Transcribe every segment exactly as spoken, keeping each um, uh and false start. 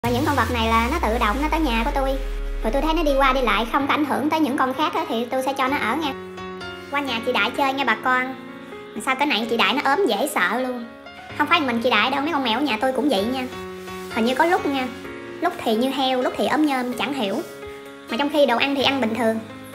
Và những con vật này là nó tự động nó tới nhà của tôi, rồi tôi thấy nó đi qua đi lại không có ảnh hưởng tới những con khác đó, thì tôi sẽ cho nó ở nha. Qua nhà chị Đại chơi nha bà con. Mà sao cái này chị Đại nó ốm dễ sợ luôn. Không phải mình chị Đại đâu, mấy con mèo ở nhà tôi cũng vậy nha. Hình như có lúc nha, lúc thì như heo, lúc thì ốm nhôm chẳng hiểu. Mà trong khi đồ ăn thì ăn bình thường.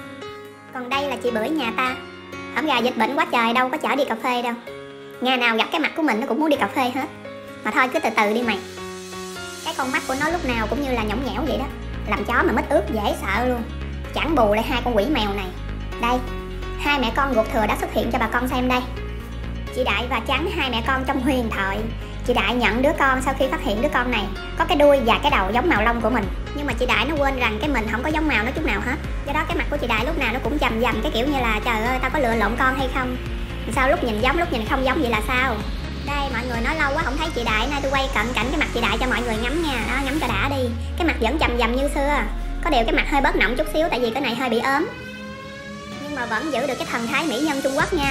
Còn đây là chị Bưởi nhà ta. Hổng gà dịch bệnh quá trời đâu có chở đi cà phê đâu. Ngày nào gặp cái mặt của mình nó cũng muốn đi cà phê hết. Mà thôi cứ từ từ đi mày. Cái con mắt của nó lúc nào cũng như là nhõng nhẽo vậy đó. Làm chó mà mít ướt dễ sợ luôn. Chẳng bù lại hai con quỷ mèo này. Đây, hai mẹ con ruột thừa đã xuất hiện cho bà con xem đây. Chị Đại và Trắng, hai mẹ con trong huyền thoại. Chị Đại nhận đứa con sau khi phát hiện đứa con này có cái đuôi và cái đầu giống màu lông của mình. Nhưng mà chị Đại nó quên rằng cái mình không có giống màu nó chút nào hết. Do đó cái mặt của chị Đại lúc nào nó cũng chầm chầm cái kiểu như là trời ơi tao có lựa lộn con hay không. Sao lúc nhìn giống lúc nhìn không giống vậy là sao. Đây mọi người nói lâu quá không thấy chị Đại, nay tôi quay cận cảnh cái mặt chị Đại cho mọi người ngắm nha. Đó, ngắm cho đã đi. Cái mặt vẫn chầm chầm như xưa. Có điều cái mặt hơi bớt nọng chút xíu tại vì cái này hơi bị ốm. Nhưng mà vẫn giữ được cái thần thái mỹ nhân Trung Quốc nha.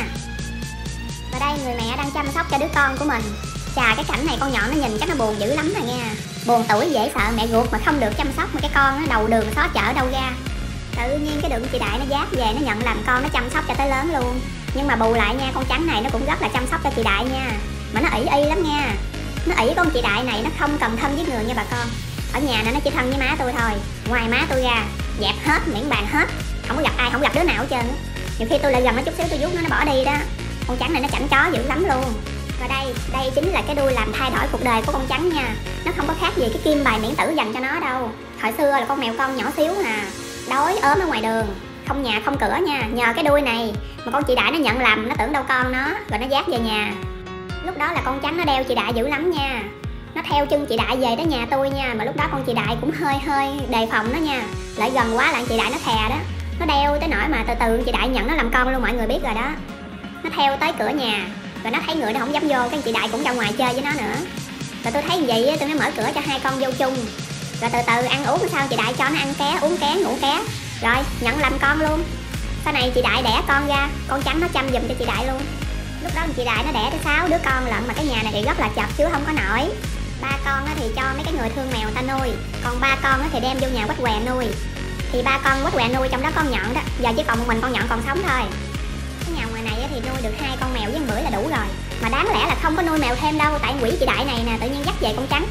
Và đây người mẹ đang chăm sóc cho đứa con của mình. Chà, cái cảnh này con nhỏ nó nhìn chắc nó buồn dữ lắm rồi nha. Buồn tuổi dễ sợ mẹ ruột mà không được chăm sóc, mà cái con nó đầu đường xó chợ đâu ra. Tự nhiên cái đường chị Đại nó giáp về nó nhận làm con, nó chăm sóc cho tới lớn luôn. Nhưng mà bù lại nha, con Trắng này nó cũng rất là chăm sóc cho chị Đại nha. Mà nó ỷ y lắm nha. Nó ỷ con chị Đại này nó không cần thân với người nha bà con. Ở nhà nó chỉ thân với má tôi thôi. Ngoài má tôi ra dẹp hết, miễn bàn hết. Không có gặp ai, không gặp đứa nào hết trơn á. Nhiều khi tôi lại gần nó chút xíu tôi vuốt nó nó bỏ đi đó. Con Trắng này nó chảnh chó dữ lắm luôn. Và đây, đây chính là cái đuôi làm thay đổi cuộc đời của con Trắng nha. Nó không có khác gì cái kim bài miễn tử dành cho nó đâu. Hồi xưa là con mèo con nhỏ xíu à, đói ốm ở ngoài đường, không nhà không cửa nha. Nhờ cái đuôi này mà con chị Đại nó nhận lầm, nó tưởng đâu con nó, rồi nó dắt về nhà. Lúc đó là con Trắng nó đeo chị Đại dữ lắm nha. Nó theo chân chị Đại về tới nhà tôi nha. Mà lúc đó con chị Đại cũng hơi hơi đề phòng nó nha. Lại gần quá là chị Đại nó thè đó. Nó đeo tới nỗi mà từ từ chị Đại nhận nó làm con luôn, mọi người biết rồi đó. Nó theo tới cửa nhà, rồi nó thấy người nó không dám vô, cái chị Đại cũng ra ngoài chơi với nó nữa. Rồi tôi thấy vậy tôi mới mở cửa cho hai con vô chung. Rồi từ từ ăn uống sao chị Đại cho nó ăn ké, uống ké, ngủ ké. Rồi nhận làm con luôn. Sau này chị Đại đẻ con ra, con Trắng nó chăm giùm cho chị Đại luôn. Lúc đó chị Đại nó đẻ tới sáu đứa con lận, mà cái nhà này thì rất là chật chứ không có nổi. Ba con thì cho mấy cái người thương mèo ta nuôi, còn ba con thì đem vô nhà quách què nuôi. Thì ba con quách què nuôi, trong đó con nhọn đó, giờ chỉ còn một mình con nhọn còn sống thôi. Cái nhà ngoài này thì nuôi được hai con mèo với con Bưởi là đủ rồi. Mà đáng lẽ là không có nuôi mèo thêm đâu, tại quỷ chị Đại này nè tự nhiên dắt về con Trắng.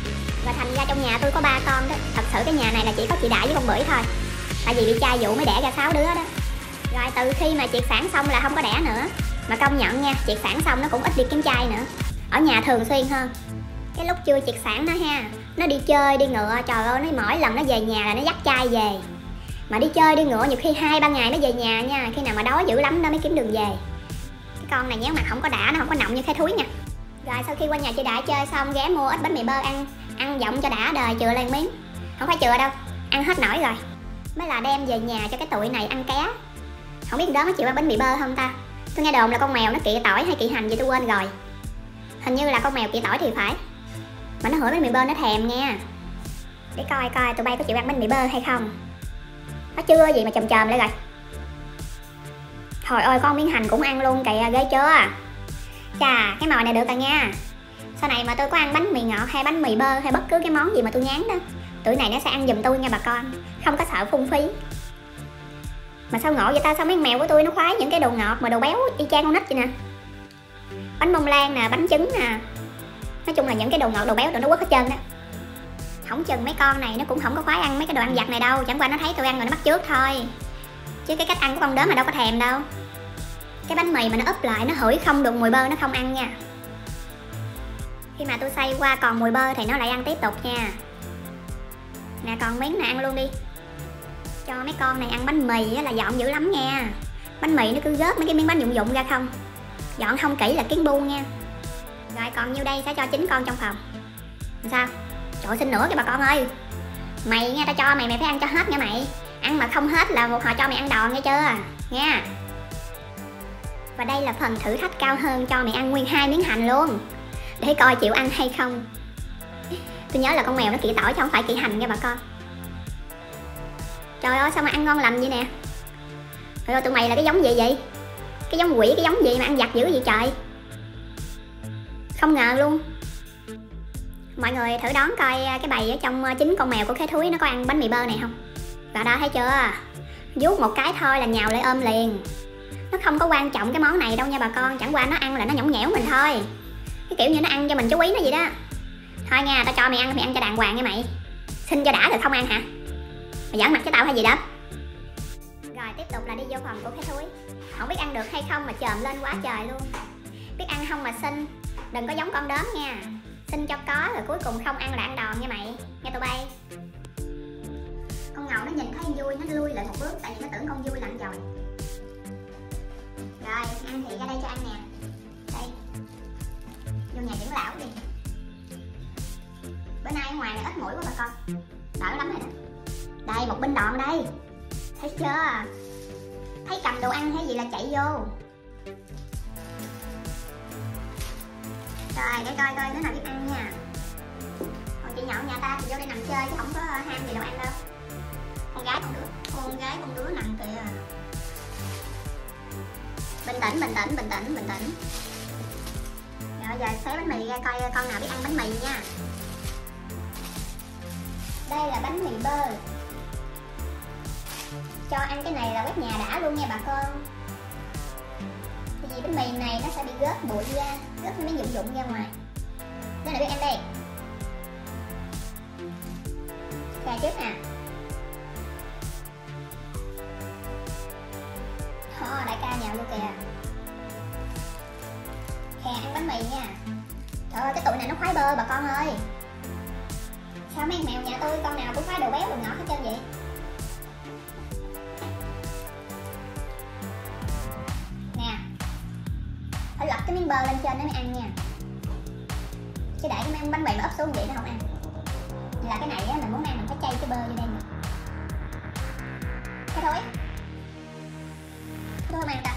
Và thành ra trong nhà tôi có ba con đó. Thật sự cái nhà này là chỉ có chị Đại với con Bưởi thôi. Tại vì bị trai vụ mới đẻ ra sáu đứa đó. Rồi từ khi mà triệt sản xong là không có đẻ nữa. Mà công nhận nha, triệt sản xong nó cũng ít đi kiếm trai nữa. Ở nhà thường xuyên hơn. Cái lúc chưa triệt sản nó ha, nó đi chơi đi ngựa, trời ơi nó mỗi lần nó về nhà là nó dắt trai về. Mà đi chơi đi ngựa nhiều khi hai ba ngày nó về nhà nha. Khi nào mà đói dữ lắm nó mới kiếm đường về. Cái con này nhéo mặt không có đã, nó không có nọng như cái thúi nha. Rồi sau khi qua nhà chị Đại chơi xong ghé mua ít bánh mì bơ ăn. Ăn giọng cho đã đời, chừa lên miếng. Không phải chừa đâu, ăn hết nổi rồi. Mới là đem về nhà cho cái tụi này ăn ké. Không biết đó nó chịu ăn bánh mì bơ không ta. Tôi nghe đồn là con mèo nó kỵ tỏi hay kỵ hành gì tôi quên rồi. Hình như là con mèo kỵ tỏi thì phải. Mà nó hửi bánh mì bơ nó thèm nha. Để coi coi tụi bay có chịu ăn bánh mì bơ hay không. Nó chưa gì mà chồm chồm lại rồi. Trời ơi con miếng hành cũng ăn luôn kìa, ghê chưa. Chà cái màu này được rồi nha. Sau này mà tôi có ăn bánh mì ngọt hay bánh mì bơ hay bất cứ cái món gì mà tôi ngán đó, tụi này nó sẽ ăn giùm tôi nha bà con. Không có sợ phung phí. Mà sao ngộ vậy ta, sao mấy mèo của tôi nó khoái những cái đồ ngọt mà đồ béo y chang con nít vậy nè. Bánh bông lan nè, bánh trứng nè. Nói chung là những cái đồ ngọt đồ béo tụi nó quất hết trơn đó. Không chừng mấy con này nó cũng không có khoái ăn mấy cái đồ ăn vặt này đâu. Chẳng qua nó thấy tôi ăn rồi nó bắt chước thôi. Chứ cái cách ăn của con đớm mà đâu có thèm đâu. Cái bánh mì mà nó úp lại nó hửi không được mùi bơ nó không ăn nha. Khi mà tôi xay qua còn mùi bơ thì nó lại ăn tiếp tục nha. Nè còn miếng này ăn luôn đi. Cho mấy con này ăn bánh mì là dọn dữ lắm nha. Bánh mì nó cứ gớt mấy cái miếng bánh dụng dụng ra không. Dọn không kỹ là kiến bu nha. Rồi còn nhiêu đây sẽ cho chín con trong phòng. Sao? Trời xin nữa kìa bà con ơi. Mày nha, tao cho mày mày phải ăn cho hết nha mày. Ăn mà không hết là một hồi cho mày ăn đòn nghe chưa. Nha. Và đây là phần thử thách cao hơn, cho mày ăn nguyên hai miếng hành luôn. Để coi chịu ăn hay không. Tôi nhớ là con mèo nó kỵ tỏi chứ không phải kỵ hành nha bà con. Trời ơi sao mà ăn ngon lành vậy nè. Rồi tụi mày là cái giống gì vậy? Cái giống quỷ cái giống gì mà ăn vặt dữ vậy trời. Không ngờ luôn. Mọi người thử đoán coi cái bầy ở trong chín con mèo của Khế Thúi nó có ăn bánh mì bơ này không? Và đó, thấy chưa? Vuốt một cái thôi là nhào lại ôm liền. Nó không có quan trọng cái món này đâu nha bà con. Chẳng qua nó ăn là nó nhõng nhẽo mình thôi. Cái kiểu như nó ăn cho mình chú ý nó vậy đó. Thôi nha, tao cho mày ăn, mày ăn cho đàng hoàng nha mày. Xin cho đã rồi không ăn hả? Mày giỡn mặt với tao hay gì đó? Rồi tiếp tục là đi vô phòng của Khế Thúi. Không biết ăn được hay không mà chồm lên quá trời luôn. Biết ăn không mà xin. Đừng có giống con đốm nha. Xin cho có rồi cuối cùng không ăn là ăn đòn nha mày. Nghe tụi bay. Con ngầu nó nhìn thấy vui, nó lui lại một bước. Tại vì nó tưởng con vui lặn rồi. Rồi ăn thì ra đây cho ăn nè. Đây. Vô nhà dưỡng lão đi. Bữa nay ở ngoài này ít mũi quá bà con. Đỡ lắm rồi đó. Đây một binh đòn đây. Thấy chưa? Thấy cầm đồ ăn hay gì là chạy vô. Rồi để coi coi đứa nào biết ăn nha. Còn chị nhậu nhà ta thì vô đây nằm chơi chứ không có ham gì đồ ăn đâu. Con gái con đứa, con gái con đứa nằm kìa. Bình tĩnh, bình tĩnh, bình tĩnh, bình tĩnh. Rồi giờ xé bánh mì ra coi con nào biết ăn bánh mì nha. Đây là bánh mì bơ. Cho ăn cái này là quét nhà đã luôn nha bà con. Tại vì bánh mì này nó sẽ bị gớt bụi ra, gớt mấy dụng dụng ra ngoài. Đây là biết ăn đây. Khe trước nè. Ồ, đại ca nhào luôn kìa. Khe ăn bánh mì nha. Trời ơi, cái tụi này nó khoái bơ bà con ơi. Sao mấy mèo nhà tôi con nào cũng khoái đồ béo đồ ngọt hết trơn vậy? Nè, phải lật cái miếng bơ lên trên nó mới ăn nha. Chứ để cái bánh mì nó ấp xuống vậy nó không ăn. Là cái này á, mình muốn ăn mình phải chay cái bơ vô đây nè. Cái thôi. Cái thôi mà ăn ta.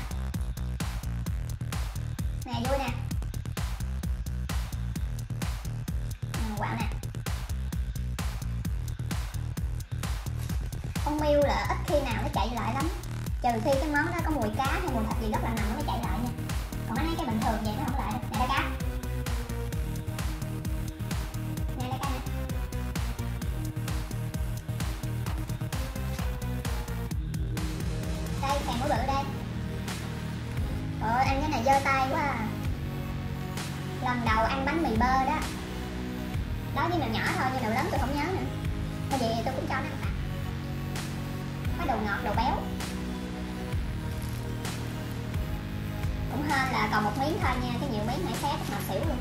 Nè vui nè. À, quạo nè. Con miêu là ít khi nào nó chạy lại lắm. Trừ khi cái món đó có mùi cá hay mùi thịt gì rất là nồng nó mới chạy lại nha. Còn nó thấy cái bình thường vậy nó không lại đâu. Nè đại cá. Nè đại cá nè. Đây, phèn mũi bự đây. Ôi, ăn cái này giơ tay quá à. Lần đầu ăn bánh mì bơ đó. Đó với mèo nhỏ thôi, nhưng mèo lớn tôi không nhớ nữa. Cái gì tôi cũng cho nó ăn tặng. Có đồ ngọt, đồ béo. Cũng hên là còn một miếng thôi nha, cái nhiều miếng này xé mà xỉu luôn.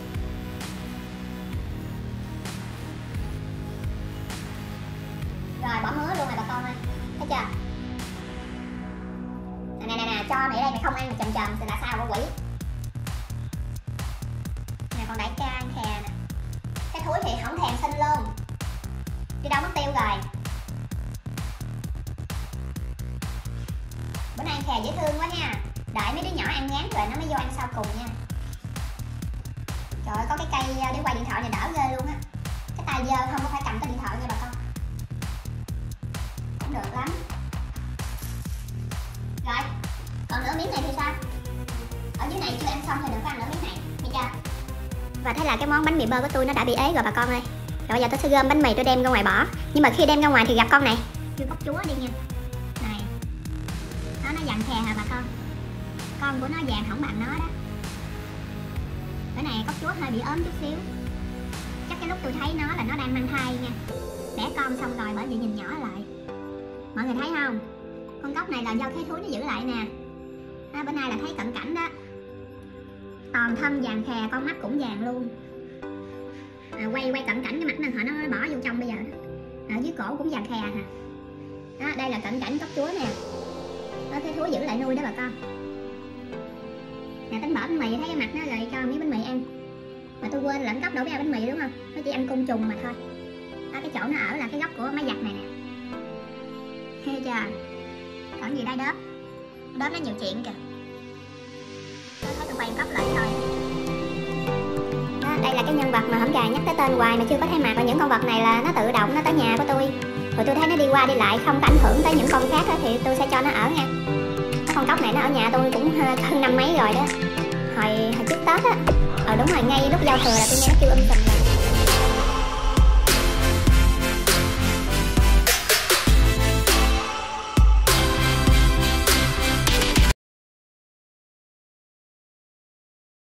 Rồi bỏ mứa luôn này bà con ơi. Thấy chưa? Nè nè nè, cho mày đây mày không ăn mày chầm chầm thì là sao con quỷ. Nè còn đại ca ăn khè nè. Cái thúi thì không thèm xin luôn. Đi đâu mất tiêu rồi. Bữa nay ăn khè dễ thương quá nha. Đợi mấy đứa nhỏ ăn ngán rồi nó mới vô ăn sau cùng nha. Trời ơi, có cái cây để quay điện thoại này đỡ ghê luôn á. Cái tay dơ không có phải cầm cái điện thoại nha bà con. Cũng được lắm. Rồi, còn nửa miếng này thì sao? Ở dưới này chưa ăn xong thì đừng có ăn nửa miếng này, nghe chưa? Và thế là cái món bánh mì bơ của tôi nó đã bị ế rồi bà con ơi. Rồi giờ tôi sẽ gom bánh mì tôi đem ra ngoài bỏ. Nhưng mà khi đem ra ngoài thì gặp con này. Kêu cốc chúa đi nha. Này. Đó, nó dằn khè hả bà con? Con của nó vàng không bằng nó đó. Cái này cốc chúa hơi bị ốm chút xíu. Chắc cái lúc tôi thấy nó là nó đang mang thai nha. Đẻ con xong rồi bởi vì nhìn nhỏ lại. Mọi người thấy không? Con cốc này là do Khế Thúi nó giữ lại nè. À, bữa nay là thấy cận cảnh đó. Toàn thân vàng khè, con mắt cũng vàng luôn. À, quay quay cận cảnh cái mặt nên họ nó bỏ vô trong bây giờ. Ở dưới cổ cũng vàng khè hả? Đó, đây là cận cảnh cốc chúa nè. Đó, Khế Thúi giữ lại nuôi đó bà con. Nè, tính bỏ bánh mì thấy cái mặt nó rồi cho miếng bánh mì ăn. Mà tôi quên lẫn cốc đâu biết ăn bánh mì đúng không? Nó chỉ ăn côn trùng mà thôi. Đó, cái chỗ nó ở là cái góc của máy giặt này nè. Thấy chưa? Còn gì đây đớp. Đớp nó nhiều chuyện kìa. Tôi thấy tôi quay cốc lại thôi. Đó, đây là cái nhân vật mà hổng gài nhắc tới tên hoài mà chưa có thấy mặt. Và những con vật này là nó tự động nó tới nhà của tôi. Rồi tôi thấy nó đi qua đi lại không có ảnh hưởng tới những con khác đó, thì tôi sẽ cho nó ở nha. Cái con cốc này nó ở nhà tôi cũng hơn năm mấy rồi đó. Hồi, hồi trước Tết á. Ờ đúng rồi, ngay lúc giao thừa là tôi nghe nó kêu um sùm rồi.